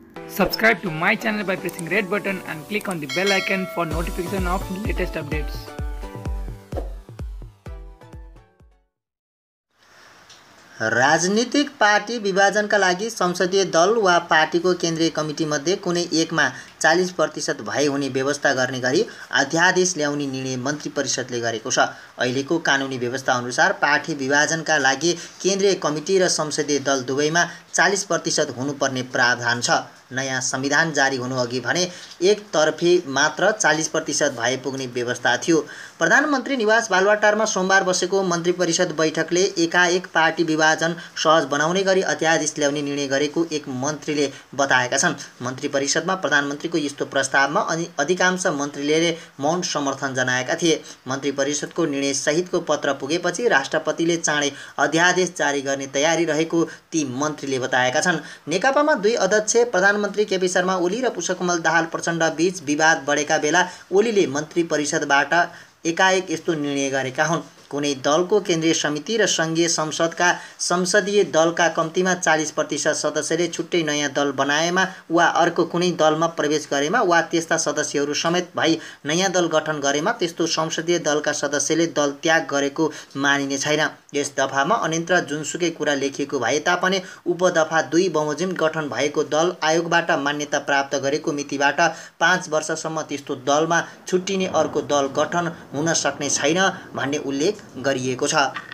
Subscribe to my channel by pressing red button and click on the bell icon for notification of latest updates. राजनीतिक party विभाजनका लागि संसदीय दल वा पार्टीको केन्द्रीय कमिटीमध्ये कुनै एकमा 40% भए हुने व्यवस्था गर्ने गरी अध्यादेश ल्याउने निर्णय मन्त्री परिषदले गरेको छ। अहिलेको कानुनी व्यवस्था अनुसार पार्टी विभाजनका लागि केन्द्रीय कमिटी र संसदीय दल दुवैमा 40% हुनुपर्ने प्रावधान छ। नयाँ संविधान जारी हुनुअघि भने एकतर्फी मात्र 40% भए पुग्ने व्यवस्था थियो। प्रधानमन्त्री निवास बालुवाटारमा सोमबार बसेको मन्त्री परिषद बैठकले एकाएक पार्टी विभाजन सहज बनाउने गरी अध्यादेश ल्याउने निर्णय गरेको एक मन्त्रीले बताएका छन्। मन्त्री परिषदमा प्रधानमन्त्रीको यस्तो प्रस्तावमा अधिकांश मन्त्रीले मौन समर्थन जनाएका थिए। मन्त्री परिषदको निर्णय सहितको पत्र पुगेपछि राष्ट्रपतिले चाँडै अध्यादेश जारी गर्ने तयारी रहेको ती मन्त्रीले बताएका छन्। नेकपामा दुई अध्यक्ष प्रधानमन्त्री केपी शर्मा ओली र पुष्पकमल दाहाल प्रचण्ड बीच विवाद बढेका बेला ओलीले मन्त्री परिषदबाट एकाएक यस्तो निर्णय गरेका हुन्। कुनै दलको केन्द्रीय समिति र सङ्घीय संसदका संसदीय दलका कम्तीमा 40% सदस्यले छुट्टै नयाँ दल बनाएमा वा अर्को कुनै दलमा प्रवेश गरेमा वा त्यस्ता सदस्यहरू समेत भई नयाँ दल गठन गरेमा त्यस्तो संसदीय दलका सदस्यले दल त्याग गरेको मानिने छैन। यस दफामा अन्यत्र जुनसुकै कुरा लेखिएको भए तापनि उपदफा 2 बमोजिम गठन भएको दल आयोगबाट मान्यता प्राप्त गरेको मितिबाट 5 वर्षसम्म त्यस्तो दलमा छुट्टिने अर्को दल गठन हुन सक्ने छैन भन्ने उल्लेख गरिएको छ।